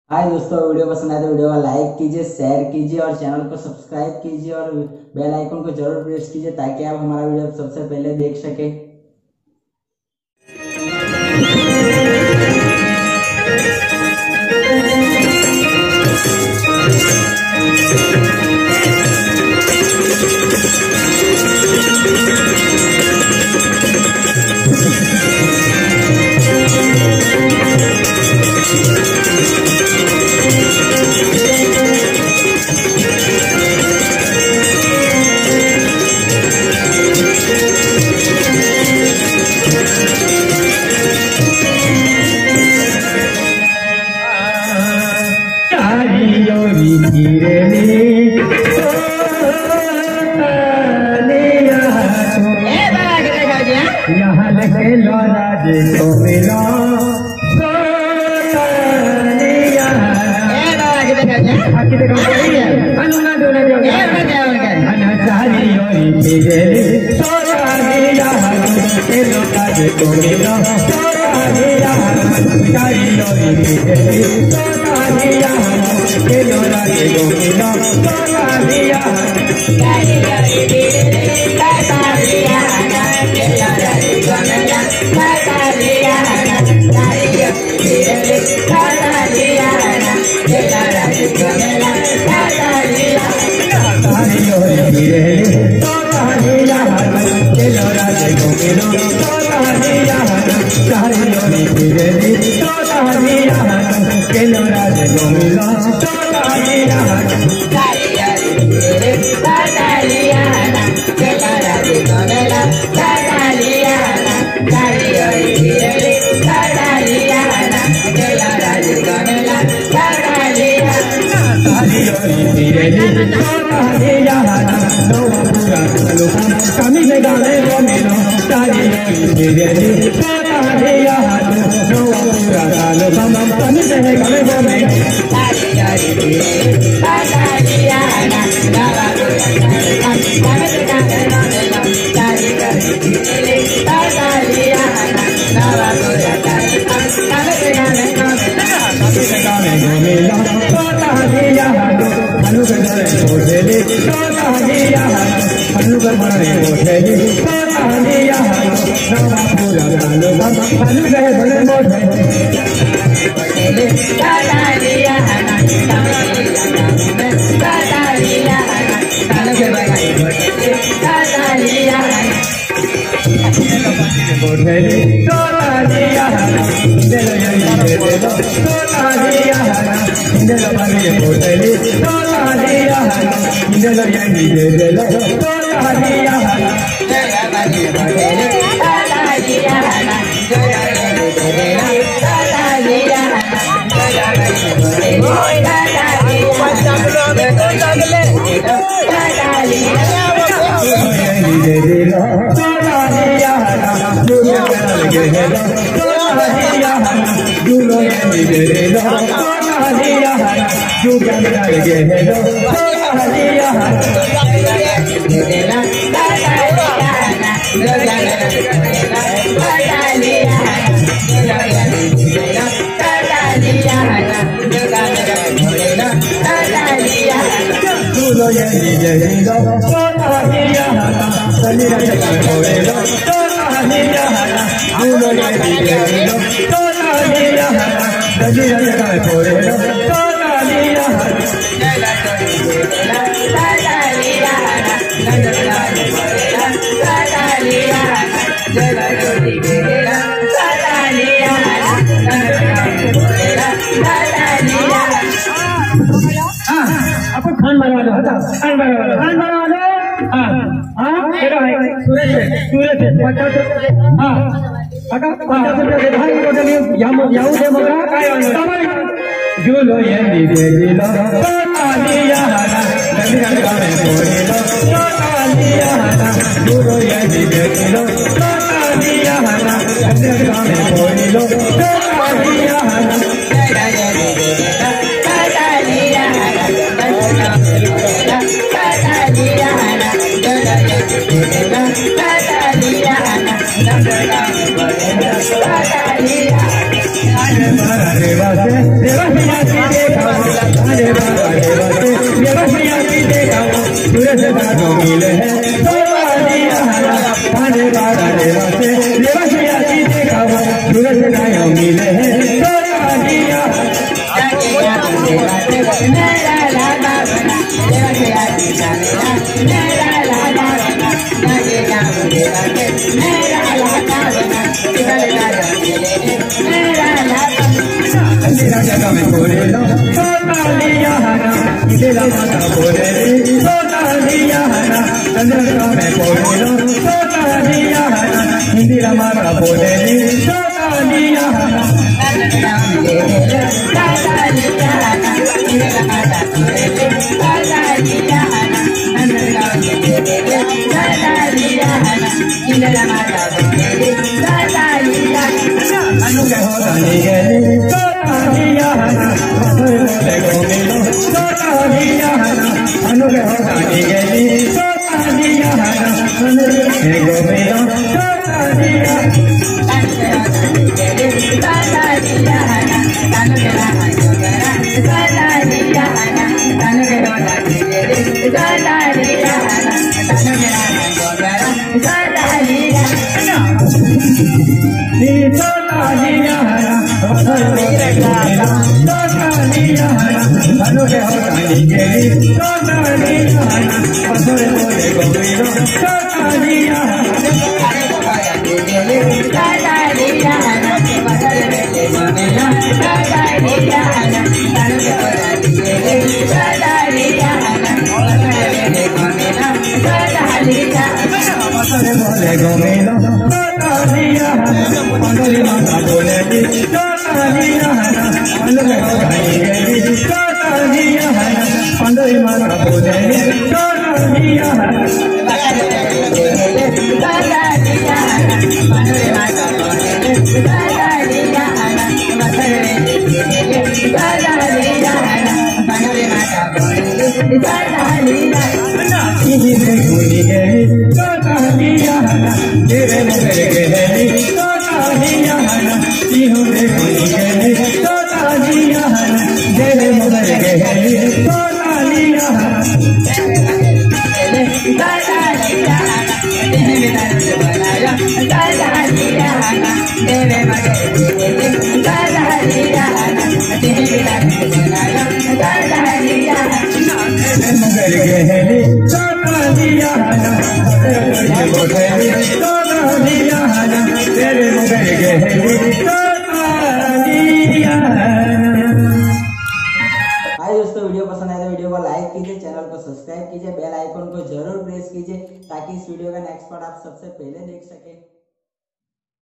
हाय दोस्तों, वीडियो पसंद आए तो वीडियो को लाइक कीजिए, शेयर कीजिए और चैनल को सब्सक्राइब कीजिए और बेल आइकन को जरूर प्रेस कीजिए ताकि आप हमारा वीडियो सबसे पहले देख सके। यहाँ लगे लौरा देखो मिला कमी से गाने को मिलो तारी कमी से गाने को मिलो देवा सूरज का जो मिले है सोना लिया खाने वाला देवा से देवसिया की देखा सूरज का जो मिले है सोना लिया मेरा लागा बना देवसिया की जानेगा मेरा लागा बना लगेगा मुझेगा मेरा लागा बना निकलेगा मेरा लागा तेरा जगह में बोले लो सोना लिया हना तेरा माता बोले सोना लिया हना चंद्रमा में बोले लो सोना लिया हना इंदिरा माता बोले सोना लिया हना अनुग्रह होने गए सोना लिया हना बोले गोमिलो सोना लिया हना अनुग्रह होने गए सोना लिया हना गोमिलो सोना लिया बोले गोमिलो सोना लिया पंडोली माता बोले सोना लिया अनुग्रह होने सोना लिया पंडोली माता बोले सोना लिया तेरे मगर गहरी सोना लिया सोना लिया तेरे मगर गहरी सोना लिया मगर गहरी सोना लिया सोना लिया तेरे मगर गहरी सोना लिया। हाय दोस्तों, वीडियो पसंद आए तो वीडियो को लाइक कीजिए, चैनल को सब्सक्राइब कीजिए, बेल आइकन को जरूर प्रेस कीजिए ताकि इस वीडियो का नेक्स्ट पार्ट आप सबसे पहले देख सके।